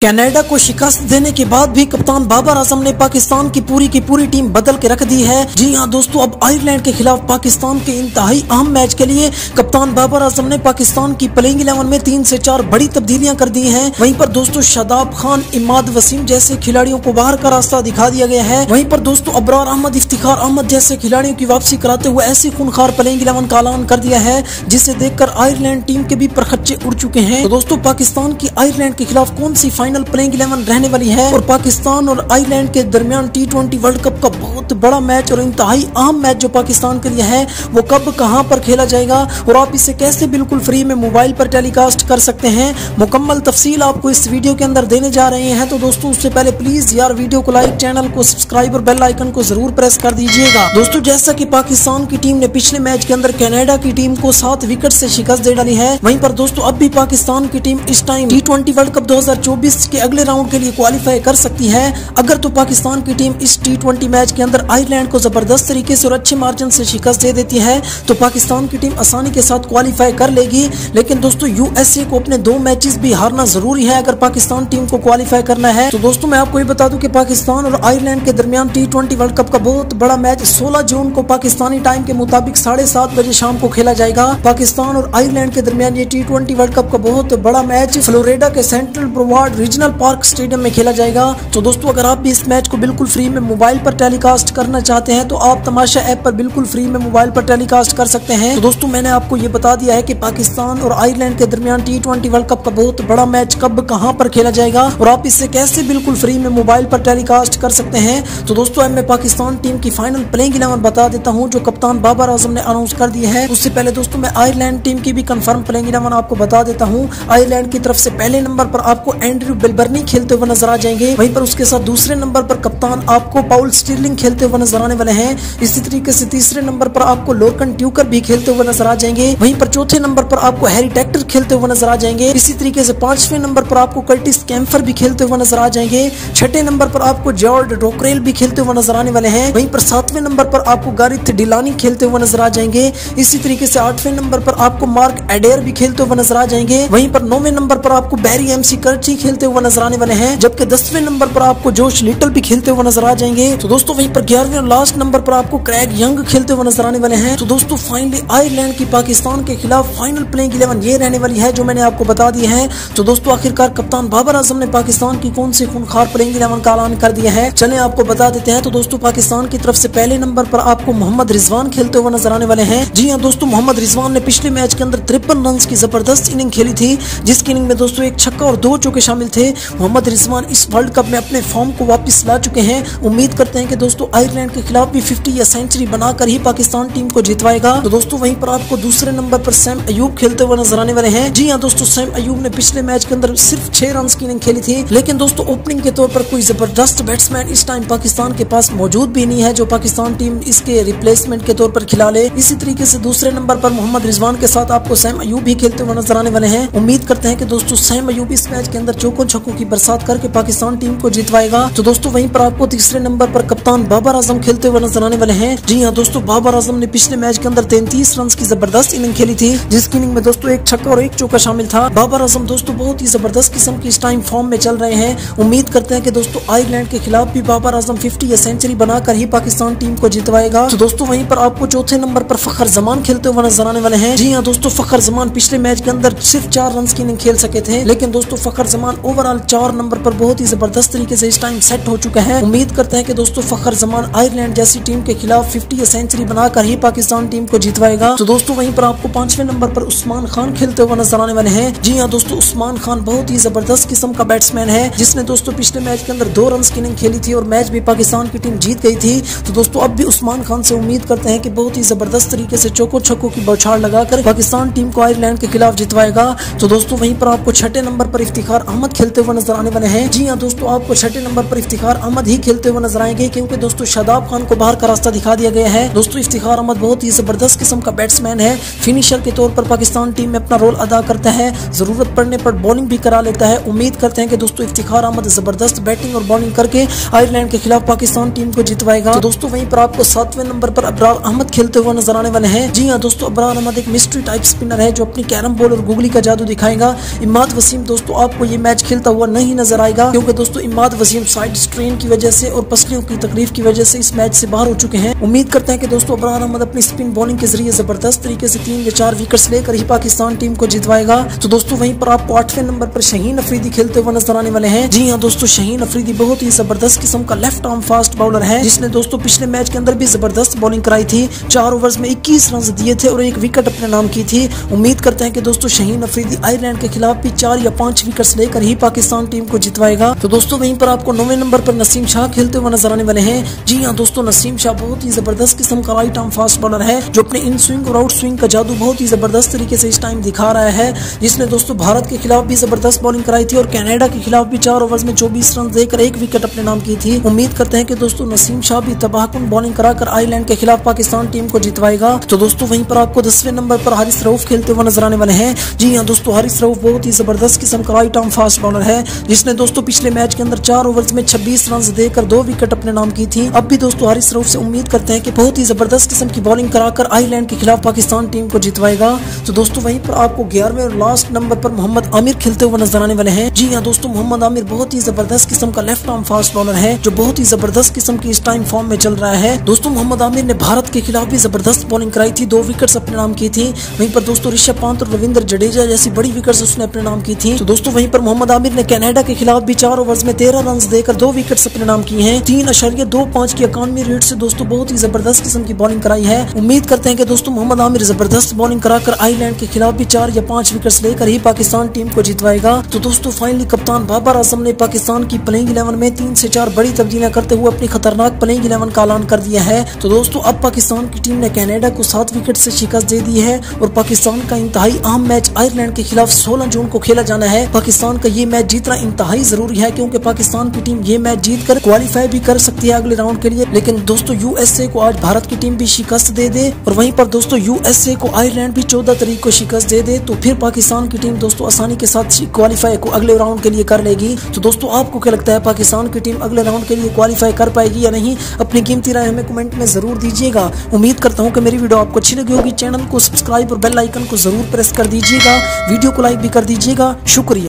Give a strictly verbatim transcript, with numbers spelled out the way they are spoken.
Canada को शिकस्त देने के बाद भी कप्तान बाबर आजम ने पाकिस्तान की पूरी की पूरी टीम बदल के रख दी है। जी हां दोस्तों, अब आयरलैंड के खिलाफ पाकिस्तान के इंतहाई अहम मैच के लिए कप्तान बाबर आजम ने पाकिस्तान की प्लेइंग इलेवन में तीन से चार बड़ी तब्दीलियां कर दी हैं। वहीं पर दोस्तों शादाब खान, इमाद वसीम जैसे खिलाड़ियों को बाहर का रास्ता दिखा दिया गया है। वहीं पर दोस्तों अबरार अहमद, इफ्तिखार अहमद जैसे खिलाड़ियों की वापसी कराते हुए ऐसी खूनखार प्लेइंग इलेवन का ऐलान कर दिया है जिसे देखकर आयरलैंड टीम के भी परखच्चे उड़ चुके हैं। तो दोस्तों पाकिस्तान की आयरलैंड के खिलाफ कौन सी फाइनल प्लेइंग इलेवन रहने वाली है और पाकिस्तान और आयरलैंड के दरमियान टी ट्वेंटी वर्ल्ड कप का बहुत बड़ा मैच और इंतहाई अहम मैच जो पाकिस्तान के लिए है वो कब कहां पर खेला जाएगा और आप इसे कैसे बिल्कुल फ्री में मोबाइल पर टेलीकास्ट कर सकते हैं, मुकम्मल तफसील आपको इस वीडियो के अंदर देने जा रहे हैं। तो दोस्तों उससे पहले प्लीज यार वीडियो को लाइक, चैनल को सब्सक्राइब और बेल आइकन को जरूर प्रेस कर दीजिएगा। दोस्तों जैसा कि पाकिस्तान की टीम ने पिछले मैच के अंदर कनाडा की टीम को सात विकेट से शिकस्त दे डाली है, वहीं पर दोस्तों अब भी पाकिस्तान की टीम इस time T twenty world cup दो हजार चौबीस के अगले राउंड के लिए क्वालिफाई कर सकती है। अगर तो पाकिस्तान की टीम इस टी ट्वेंटी मैच के अंदर आयरलैंड को जबरदस्त तरीके से और अच्छे मार्जिन से शिकस्त दे देती है तो पाकिस्तान की टीम आसानी के साथ क्वालिफाई कर लेगी। लेकिन दोस्तों यूएसए को अपने दो मैचेस भी हारना जरूरी है अगर पाकिस्तान टीम को क्वालिफाई करना है। तो दोस्तों मैं आपको ये बता दूं कि पाकिस्तान और आयरलैंड के दरमियान टी ट्वेंटी वर्ल्ड कप का बहुत बड़ा मैच सोलह जून को पाकिस्तानी टाइम के मुताबिक साढ़े सात बजे शाम को खेला जाएगा। पाकिस्तान और आयरलैंड के दरमियान ये टी ट्वेंटी वर्ल्ड कप का बहुत बड़ा मैच फ्लोरिडा के central Broward regional park stadium में खेला जाएगा। तो दोस्तों अगर आप भी इस मैच को बिल्कुल फ्री में मोबाइल पर टेलीकास्ट करना चाहते हैं तो आप तमाशा ऐप पर बिल्कुल फ्री में मोबाइल पर टेलीकास्ट कर सकते हैं। तो दोस्तों मैंने आपको ये बता दिया है कि पाकिस्तान और आयरलैंड के दरमियान टी ट्वेंटी वर्ल्ड कप का बहुत बड़ा मैच कब कहां पर खेला जाएगा और आप इससे कैसे बिल्कुल फ्री में मोबाइल पर टेलीकास्ट कर सकते हैं। तो दोस्तों अब मैं पाकिस्तान टीम की फाइनल प्लेइंग इलेवन बता देता हूं जो कप्तान बाबर आजम ने अनाउंस कर दी है। उससे पहले दोस्तों मैं आयरलैंड टीम की भी कंफर्म प्लेइंग इलेवन आपको बता देता हूं। आयरलैंड की तरफ से पहले नंबर पर आपको एंड्रयू बिलबर्नी खेलते हुए नजर आ जाएंगे, वहीं पर उसके साथ दूसरे नंबर पर कप्तान आपको पाउल स्टिरलिंग खेलते हुए नजर आने वाले हैं। इसी तरीके से तीसरे नंबर पर आपको लोरकन ट्यूकर भी खेलते हुए नजर आ जाएंगे, वहीं पर चौथे नंबर पर आपको हैरी टेक्टर खेलते हुए नजर आ जाएंगे। इसी तरीके से पांचवें नंबर पर आपको कर्टिस कैम्फर भी खेलते हुए नजर आ जाएंगे। छठे नंबर पर आपको जॉर्ज डोकरेल भी खेलते हुए नजर आने वाले हैं, वहीं पर सातवें नंबर पर आपको गारिथ डिलानी खेलते हुए नजर आ जाएंगे। इसी तरीके से आठवें नंबर पर आपको मार्क एडेयर भी खेलते हुए नजर आ जाएंगे, वहीं पर नौवें नंबर पर आपको बैरी एमसी कर्ची खेलते हुए नजर आने वाले हैं, जबकि दसवें नंबर पर आपको जोश लिटल भी खेलते हुए नजर आ जाएंगे। तो दोस्तों वहीं पर ग्यारहवें और लास्ट नंबर पर आपको क्रैग यंग खेलते हुए नजर आने वाले हैं। तो दोस्तों फाइनली आयरलैंड की पाकिस्तान के खिलाफ फाइनल प्लेइंग इलेवन ये रहने वाली है जो मैंने आपको बता दी है। तो दोस्तों आखिरकार कप्तान बाबर आजम ने पाकिस्तान की कौन सी खूनखार प्लेइंग इलेवन का ऐलान कर दिया है, चले आपको बता देते हैं। तो दोस्तों पाकिस्तान की तरफ से पहले नंबर पर आपको मोहम्मद रिजवान खेलते हुए नजर आने वाले हैं। जी हाँ दोस्तों, मोहम्मद रिजवान ने पिछले मैच के अंदर तिरपन रन की जबरदस्त इनिंग खेली थी, जिसकी इनिंग में दोस्तों एक छक्का और दो चौके शामिल थे। मोहम्मद रिजवान इस वर्ल्ड कप में अपने फॉर्म को वापस ला चुके हैं। उम्मीद करते हैं कि दोस्तों आयरलैंड के खिलाफ भी फिफ्टी या सेंचुरी बनाकर ही पाकिस्तान टीम को जितवाएगा। तो दोस्तों वहीं पर आपको दूसरे नंबर पर सैम अयूब खेलते हुए नजर आने वाले हैं। जी हाँ दोस्तों, सैम अयूब ने पिछले मैच के अंदर सिर्फ छह रन की इनिंग खेली थी, लेकिन दोस्तों ओपनिंग के तौर पर कोई जबरदस्त बैट्समैन इस टाइम पाकिस्तान के पास मौजूद भी नहीं है जो पाकिस्तान टीम इसके रिप्लेसमेंट के तौर पर खिला ले। इसी तरीके से दूसरे नंबर पर मोहम्मद रिजवान के साथ आपको सैम अयूब भी खेलते हुए नजर आने वाले हैं। उम्मीद करते हैं कि दोस्तों सैम अयूब इस मैच के अंदर चौकों छक्कों की बरसात करके पाकिस्तान टीम को जितवाएगा। तो दोस्तों वहीं पर आपको तीसरे नंबर पर कप्तान बाबर आजम खेलते हुए नजर आने वाले हैं। जी हाँ दोस्तों, बाबर आजम ने पिछले मैच के अंदर तैंतीस रन की जबरदस्त इनिंग खेली थी, जिसकी इनिंग में दोस्तों एक छक्का और एक चौका शामिल था। बाबर आजम दोस्तों बहुत ही जबरदस्त किस्म की इस टाइम फॉर्म में चल रहे हैं। उम्मीद करते हैं कि दोस्तों आयरलैंड के खिलाफ भी बाबर आजम फिफ्टी या सेंचुरी बनाकर ही पाकिस्तान टीम को जितवाएगा। तो दोस्तों वहीं पर आपको चौथे नंबर पर फखर जमान खेलते हुए नजर आने वाले हैं। जी हाँ दोस्तों, फखर जमान पिछले मैच के अंदर सिर्फ चार रन की इनिंग खेल सके थे, लेकिन दोस्तों फखर जमान ओवरऑल चार नंबर पर बहुत ही जबरदस्त तरीके से इस टाइम सेट हो चुका है। उम्मीद करते हैं कि दोस्तों फखर जमान आयरलैंड जैसी टीम के खिलाफ फिफ्टी या सेंचुरी बनाकर ही पाकिस्तान टीम को जितवाएगा। तो दोस्तों वहीं पर आपको पांचवें नंबर पर उस्मान खान खेलते हुए नजर आने वाले हैं। जी हाँ दोस्तों, उस्मान खान बहुत ही जबरदस्त किस्म का बैट्समैन है, जिसने दोस्तों पिछले मैच के अंदर दो रन की इनिंग खेली थी और मैच भी पाकिस्तान की टीम जीत गई थी। तो दोस्तों अब भी उस्मान खान से उम्मीद करते हैं कि बहुत ही जबरदस्त तरीके से चौको छक्कों की बौछार लगाकर पाकिस्तान टीम को आयरलैंड के खिलाफ जितवाएगा। तो दोस्तों वहीं पर आपको छठे नंबर पर इफ्तिखार अहमद खेलते हुए नजर आने वाले हैं। जी हाँ दोस्तों, आपको छठे नंबर पर इफ्तिखार अहमद ही खेलते हुए नजर आएंगे, क्योंकि दोस्तों शादाब खान को बाहर का रास्ता दिखा दिया गया है। दोस्तों इफ्तिखार अहमद बहुत ही जबरदस्त किस्म का बैट्समैन है, फिनिशर के तौर पर पाकिस्तान टीम में अपना रोल अदा करता है, जरूरत पड़ने पर बॉलिंग भी करा लेता है। उम्मीद करते हैं कि दोस्तों इफ्तिखार अहमद जबरदस्त बैटिंग और बॉलिंग करके आयरलैंड के खिलाफ पाकिस्तान टीम को जितवाएगा। तो दोस्तों वहीं पर आपको सातवें नंबर पर अबरार अहमद खेलते हुए नजर आने वाले हैं। जी हाँ दोस्तों, अबरार अहमद एक मिस्ट्री टाइप स्पिनर है जो अपनी कैरम बॉल और गुगली का जादू दिखाएगा। इमाद वसीम दोस्तों आपको ये मैच खेलता हुआ नहीं नजर आएगा, क्योंकि दोस्तों इमाद वसीम साइड स्ट्रेन की वजह से और पसलियों की तकलीफ की वजह से इस मैच से बाहर हो चुके हैं। उम्मीद करते हैं कि दोस्तों अबरार अहमद अपनी स्पिन बॉलिंग के जरिए जबरदस्त तरीके से तीन या चार विकेट्स लेकर ही पाकिस्तान टीम को जितवाएगा। तो दोस्तों वहीं पर आपको आठवें नंबर पर शाहीन अफरीदी खेलते हुए नजर आने वाले हैं। जी हाँ दोस्तों, शाहीन अफरीदी बहुत ही जबरदस्त किस्म का लेफ्ट आर्म फास्ट बॉलर है, जिसने दोस्तों पिछले मैच के अंदर भी जबरदस्त बॉलिंग कराई थी। चार ओवर्स में इक्कीस रन दिए थे और एक विकेट अपने नाम की थी। उम्मीद करते हैं कि दोस्तों शाहीन अफरीदी आयरलैंड के खिलाफ भी चार या पांच विकेट्स लेकर ही पाकिस्तान टीम को जितवाएगा। तो दोस्तों वहीं पर आपको नौवें नंबर पर नसीम शाह खेलते हुए नजर आने वाले हैं। जी हाँ दोस्तों, नसीम शाह बहुत ही जबरदस्त किस्म का राइट आर्म फास्ट बॉलर है, जो अपने इन स्विंग और आउट स्विंग का जादू बहुत ही जबरदस्त तरीके से इस टाइम दिखा रहा है, जिसने दोस्तों भारत के खिलाफ भी जबरदस्त बॉलिंग कराई थी और कनाडा के खिलाफ भी चार ओवर्स में चौबीस रन देकर एक विकेट अपने नाम की थी। उम्मीद करते हैं कि दोस्तों नसीम शाह भी तबाहकुन बॉलिंग कराकर आयरलैंड के खिलाफ पाकिस्तान टीम को जितवाएगा। तो दोस्तों वहीं पर आपको दसवें नंबर पर हारिस रऊफ खेलते हुए नजर आने वाले हैं। जी हाँ दोस्तों, हारिस रऊफ बहुत ही जबरदस्त किस्म का राइट आर्म फास्ट बॉलर है, जिसने दोस्तों पिछले मैच के अंदर चार ओवर्स में छब्बीस रन देकर दो विकेट अपने नाम की थी। अब भी दोस्तों हारिस रऊफ से उम्मीद करते हैं कि बहुत ही जबरदस्त किस्म की बॉलिंग कराकर आयरलैंड के खिलाफ पाकिस्तान टीम को जितवाएगा। तो दोस्तों वहीं पर आपको ग्यारहवें और लास्ट नंबर पर मोहम्मद आमिर खेलते हुए नजर आने वाले हैं। जी हाँ दोस्तों, मोहम्मद आमिर बहुत ही जबरदस्त किस्म का लेफ्ट आर्म फास्ट बॉलर है, जो बहुत ही जबरदस्त किस्म की इस टाइम फॉर्म में चल रहा है। दोस्तों मोहम्मद आमिर ने भारत के खिलाफ भी जबरदस्त बॉलिंग कराई थी, दो विकेट्स अपने नाम की थी। वहीं पर दोस्तों ऋषभ पंत और रविंद्र जडेजा जैसी बड़ी विकेट्स उसने अपने नाम की थी। तो दोस्तों वहीं पर मोहम्मद आमिर ने कनाडा के खिलाफ भी चार ओवर्स में तेरह रन देकर दो विकेट्स अपने नाम की हैं। तीन अशरिया दो पांच की इकानवे रेट से दोस्तों बहुत ही जबरदस्त किस्म की बॉलिंग कराई है। उम्मीद करते हैं कि दोस्तों मोहम्मद आमिर जबरदस्त बॉलिंग कराकर आयरलैंड के खिलाफ भी चार या पांच विकेट्स लेकर ही पाकिस्तान टीम को जितवाएगा। तो दोस्तों फाइनली कप्तान बाबर आजम ने पाकिस्तान की प्लेइंग इलेवन में तीन से चार बड़ी तब्दीलियां करते हुए अपनी खतरनाक प्लेइंग इलेवन का ऐलान कर दिया है। तो दोस्तों अब पाकिस्तान की टीम ने कनाडा को सात विकेट से शिकस्त दे दी है और पाकिस्तान का इंतहाई अहम मैच आयरलैंड के खिलाफ सोलह जून को खेला जाना है। पाकिस्तान का ये मैच जीतना इंतहाई जरूरी है, क्योंकि पाकिस्तान की टीम ये मैच जीत कर क्वालिफाई भी कर सकती है अगले राउंड के लिए। लेकिन दोस्तों यूएसए को आज भारत की टीम भी शिकस्त दे दे और वहीं पर दोस्तों यूएसए को आयरलैंड भी चौदह तारीख को शिकस्त दे दे, तो फिर पाकिस्तान की टीम दोस्तों आसानी के साथ क्वालिफाई को अगले राउंड के लिए कर लेगी। तो दोस्तों आपको क्या लगता है, पाकिस्तान की टीम अगले राउंड के लिए क्वालिफाई कर पाएगी या नहीं? अपनी कीमती राय हमें कमेंट में जरूर दीजिएगा। उम्मीद करता हूँ कि मेरी वीडियो आपको अच्छी लगी होगी। चैनल को सब्सक्राइब और बेल आइकन को जरूर प्रेस कर दीजिएगा, वीडियो को लाइक भी कर दीजिएगा। शुक्रिया।